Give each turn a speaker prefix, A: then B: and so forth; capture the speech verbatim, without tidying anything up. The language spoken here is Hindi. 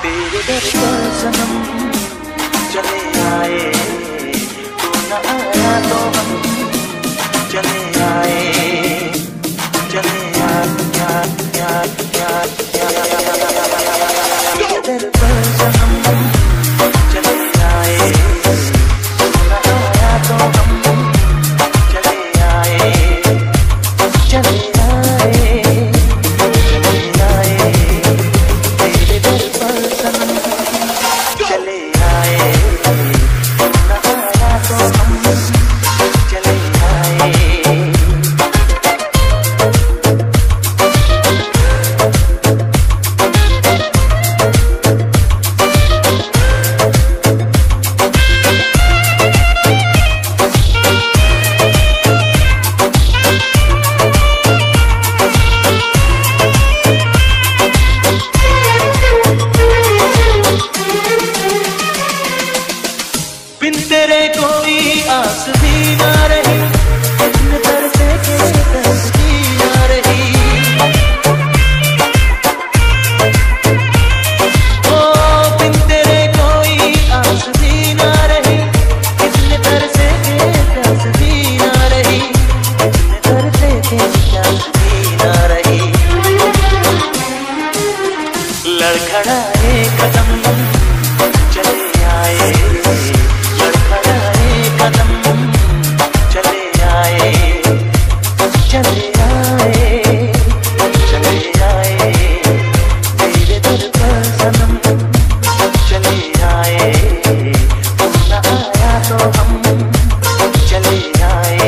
A: तेरे दर पर सनम चले आए, तू न आया तो हम चले आए, चले आए, तेरे दर पर सनम चले आए, तू न आया तो हम चले आए, चले आए, चले आए, तेरे दर पर सनम चले आए, तू न आया तो हम चले आए। बिन तेरे कोई आस भी ना रही, इतने तरसे के तरस भी ना रही, ओ बिन तेरे कोई आस भी ना रही, इतने तरसे के तरस भी ना रही, इतने तरसे के तरस भी ना रही। लड़खड़ाए कदम चले आए, लड़खड़ाए कदम चले आए, चले आए, चले आए, तेरे दर पर सनम चले आए, तू न आया तो हम चले आए।